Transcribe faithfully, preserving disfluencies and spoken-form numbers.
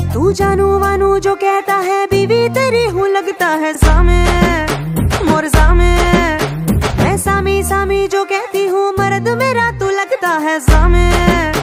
तू जानू वानू जो कहता है, बीवी तेरी हूँ लगता है सामे मोर सामे। मैं सामी सामी जो कहती हूँ, मर्द मेरा तू लगता है सामे।